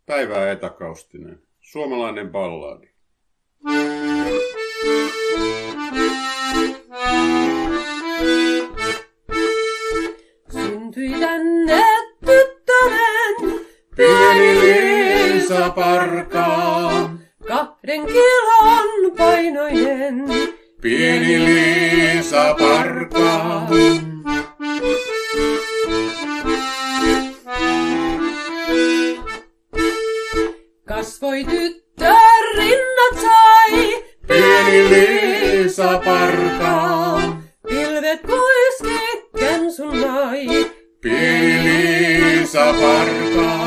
Päivää etäkaustinen. Suomalainen balladi. Syntyi tänne tyttären, Pieni Liisa Parka. 2 kilon painoinen. Pieni Liisa Parka. Kasvoi tyttör rinnat sai, Pieni Liisa Parka. pilvet pois sun nai. Pieni Liisa Parka.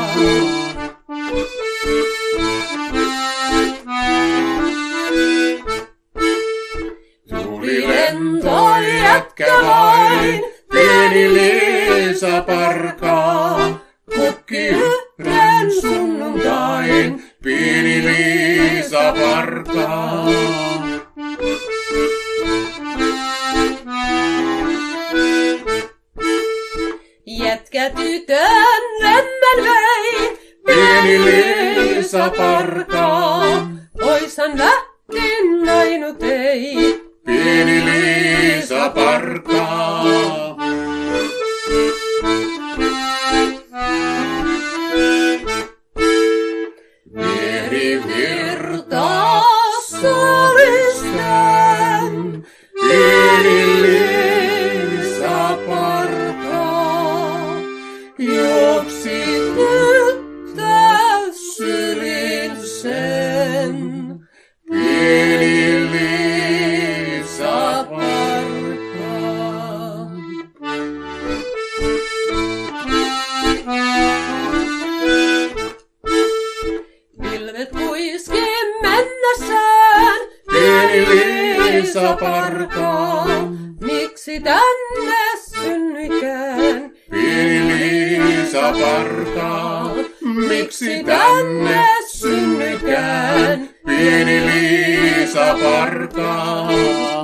Tuli lento jätkä vain, Pieni Liisa Parka. Kukki yhden sunnuntain, Pieni Liisa Parka. Jätkä tytön lemmän vei, Pieni Liisa Parka. poishan lähti ainut ei. Pieni Liisa Parka. Meri virtaa solisten, Pieni Liisa Parka. Juoksi tyttö sylin sen, Pieni Liisa Parka. Pilvet kuiski mennessään, Pieni Liisa Parka. miksi tänne synnyikään? Pieni Liisa Parka. Miksi tänne synnykään? Pieni Liisa Parka.